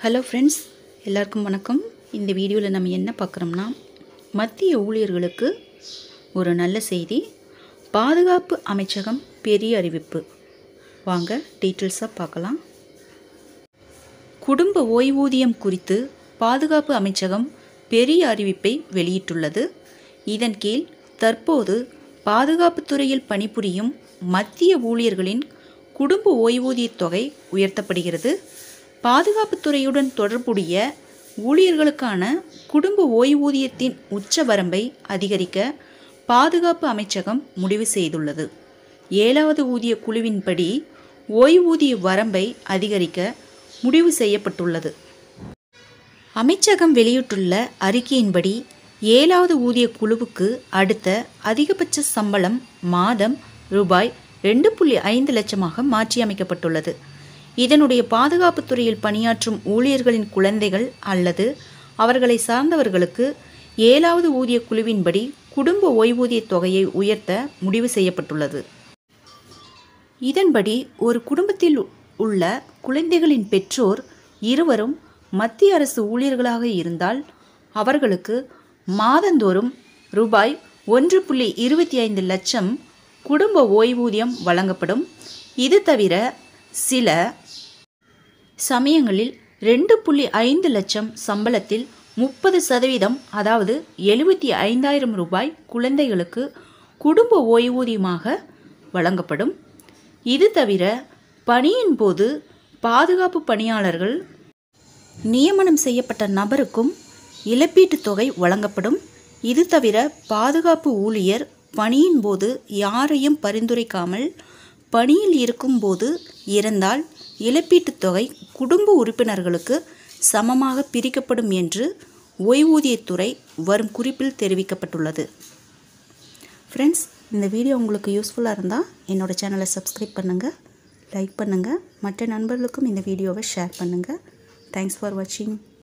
Hello friends, எல்லாருக்கும் வணக்கம். இந்த வீடியோவில் நம்ம என்ன பார்க்குறோம்னா, மத்திய ஊழியர்களுக்கு ஒரு நல்ல செய்தி. பாதுகாப்பு அமைச்சகம் பெரிய அறிவிப்பு. வாங்க டீட்டெயில்ஸாக பார்க்கலாம். குடும்ப ஓய்வூதியம் குறித்து பாதுகாப்பு அமைச்சகம் பெரிய அறிவிப்பை வெளியிட்டுள்ளது. இதன் கீழ் தற்போது பாதுகாப்புத் துறையில் பணிபுரியும் மத்திய ஊழியர்களின் குடும்ப ஓய்வூதியத் தொகை உயர்த்தப்படுகிறது. பாதுகாப்புத் துறையுடன் தொடர்புடைய ஊழியர்களுக்கான குடும்ப ஓய்வூதியத்தின் உச்ச வரம்பை அதிகரிக்க பாதுகாப்பு அமைச்சகம் முடிவு செய்துள்ளது. 7வது ஊதிய குழுவின்படி ஓய்வூதிய வரம்பை அதிகரிக்க முடிவு செய்யப்பட்டுள்ளது. அமைச்சகம் வெளியிட்டுள்ள அறிக்கையின்படி 7வது ஊதிய குழுவுக்கு அடுத்த அதிகபட்ச சம்பளம் மாதம் ரூபாய் 2.5 லட்சமாக மாற்றியமைக்கப்பட்டுள்ளது. இதனுடைய பாதுகாப்புத் துறையில் பணியாற்றும் ஊழியர்களின் குழந்தைகள் அல்லது அவர்களை சார்ந்தவர்களுக்கு 7வது ஊதிய குழுவின்படி குடும்ப ஓய்வூதிய தொகையை உயர்த்த முடிவு செய்யப்பட்டுள்ளது. இதன்படி ஒரு குடும்பத்தில் உள்ள குழந்தைகளின் பெற்றோர் இருவரும் மத்திய அரசு ஊழியர்களாக இருந்தால் அவர்களுக்கு மாதந்தோறும் ரூபாய் 1.25 லட்சம் குடும்ப ஓய்வூதியம் வழங்கப்படும். இது தவிர சில சமயங்களில் 2.5 லட்சம் சம்பளத்தில் 30%, அதாவது 75,000 ரூபாய் குழந்தைகளுக்கு குடும்ப ஓய்வூதியமாக வழங்கப்படும். இது தவிர பணியின் போது பாதுகாப்பு பணியாளர்கள் நியமனம் செய்யப்பட்ட நபருக்கும் இழப்பீட்டுத் தொகை வழங்கப்படும். இது தவிர பாதுகாப்பு ஊழியர் பணியின் போது யாரையும் பரிந்துரைக்காமல் பணியில் இருக்கும்போது இறந்தால் இழப்பீட்டுத் தொகை குடும்ப உறுப்பினர்களுக்கு சமமாக பிரிக்கப்படும் என்று ஓய்வூதியத்துறை வரும் குறிப்பில் தெரிவிக்கப்பட்டுள்ளது. ஃப்ரெண்ட்ஸ், இந்த வீடியோ உங்களுக்கு யூஸ்ஃபுல்லாக இருந்தால் என்னோடய சேனலை சப்ஸ்கிரைப் பண்ணுங்கள், லைக் பண்ணுங்கள், மற்ற நண்பர்களுக்கும் இந்த வீடியோவை ஷேர் பண்ணுங்கள். தேங்க்ஸ் ஃபார் வாட்சிங்.